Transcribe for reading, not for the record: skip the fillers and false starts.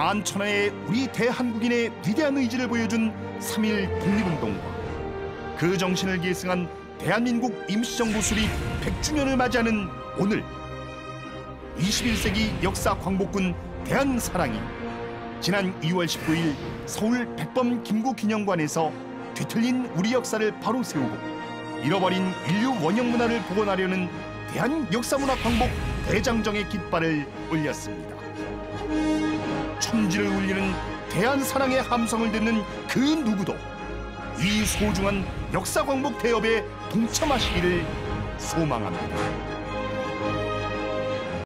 만천하의 우리 대한국인의 위대한 의지를 보여준 3.1 독립운동과 그 정신을 계승한 대한민국 임시정부 수립 100주년을 맞이하는 오늘, 21세기 역사 광복군 대한사랑이 지난 2월 19일 서울 백범 김구기념관에서 뒤틀린 우리 역사를 바로 세우고 잃어버린 인류 원형 문화를 복원하려는 대한 역사문화 광복 대장정의 깃발을 올렸습니다. 천지를 울리는 대한사랑의 함성을 듣는 그 누구도 이 소중한 역사 광복 대업에 동참하시기를 소망합니다.